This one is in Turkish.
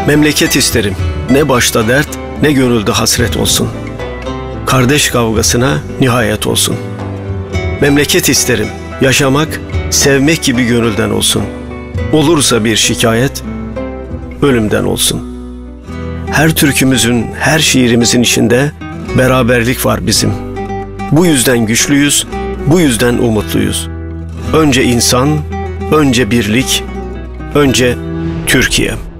Memleket isterim, ne başta dert, ne gönülde hasret olsun. Kardeş kavgasına nihayet olsun. Memleket isterim, yaşamak, sevmek gibi gönülden olsun. Olursa bir şikayet, ölümden olsun. Her türkümüzün, her şiirimizin içinde beraberlik var bizim. Bu yüzden güçlüyüz, bu yüzden umutluyuz. Önce insan, önce birlik, önce Türkiye.